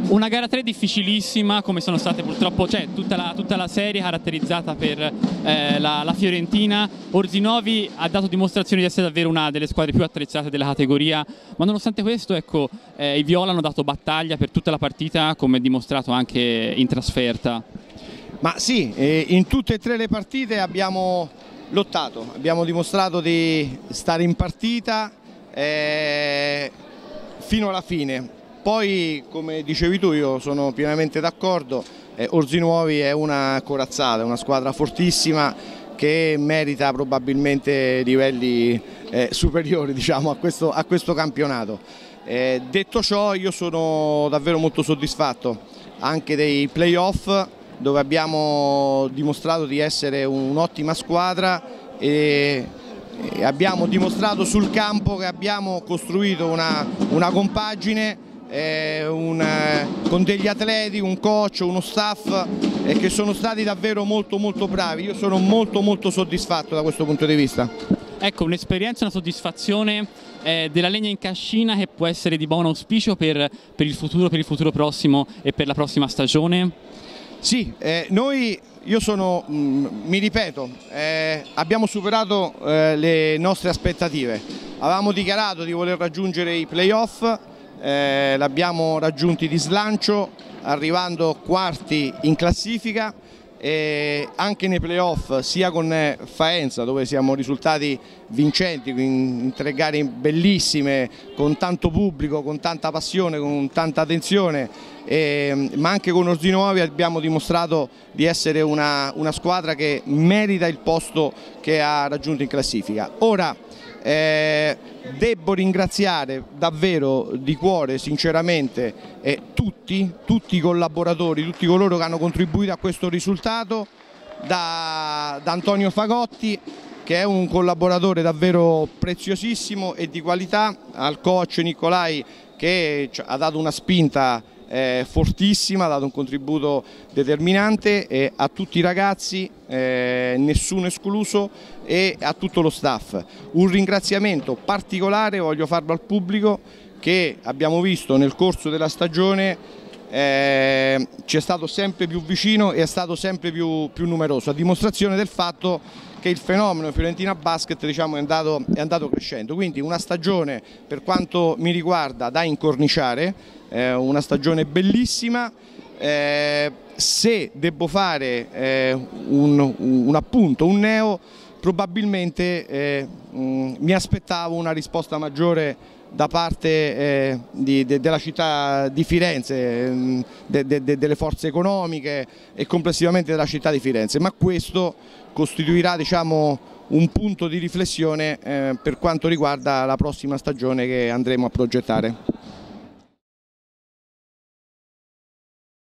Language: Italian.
Una gara 3 difficilissima, come sono state purtroppo, cioè tutta la serie caratterizzata per la Fiorentina. Orsinovi ha dato dimostrazione di essere davvero una delle squadre più attrezzate della categoria, ma nonostante questo, ecco, i Viola hanno dato battaglia per tutta la partita, come dimostrato anche in trasferta. Ma sì, in tutte e tre le partite abbiamo lottato, abbiamo dimostrato di stare in partita fino alla fine. Poi, come dicevi tu, io sono pienamente d'accordo, Orzinuovi è una corazzata, una squadra fortissima che merita probabilmente livelli superiori, diciamo, a questo campionato. Detto ciò, io sono davvero molto soddisfatto anche dei playoff, dove abbiamo dimostrato di essere un'ottima squadra e abbiamo dimostrato sul campo che abbiamo costruito una compagine con degli atleti, un coach, uno staff che sono stati davvero molto bravi. Io sono molto soddisfatto da questo punto di vista. Ecco, un'esperienza, una soddisfazione della Legna in Cascina che può essere di buon auspicio per il futuro prossimo e per la prossima stagione? Sì, mi ripeto, abbiamo superato le nostre aspettative. Avevamo dichiarato di voler raggiungere i playoff, l'abbiamo raggiunti di slancio, arrivando quarti in classifica, e anche nei playoff, sia con Faenza, dove siamo risultati vincenti in tre gare bellissime, con tanto pubblico, con tanta passione, con tanta attenzione, ma anche con Orzinuovi abbiamo dimostrato di essere una squadra che merita il posto che ha raggiunto in classifica. Ora devo ringraziare davvero di cuore, sinceramente, tutti i collaboratori, tutti coloro che hanno contribuito a questo risultato, da Antonio Fagotti, che è un collaboratore davvero preziosissimo e di qualità, al coach Nicolai, che ha dato una spinta fortissima, ha dato un contributo determinante, a tutti i ragazzi, nessuno escluso, e a tutto lo staff. Un ringraziamento particolare voglio farlo al pubblico, che abbiamo visto nel corso della stagione ci è stato sempre più vicino e è stato sempre più numeroso, a dimostrazione del fatto che il fenomeno Fiorentina Basket, diciamo, è andato crescendo. Quindi una stagione, per quanto mi riguarda, da incorniciare, una stagione bellissima. Se devo fare un appunto, un neo, probabilmente mi aspettavo una risposta maggiore da parte della città di Firenze, delle forze economiche e complessivamente della città di Firenze, ma questo costituirà, diciamo, un punto di riflessione per quanto riguarda la prossima stagione che andremo a progettare.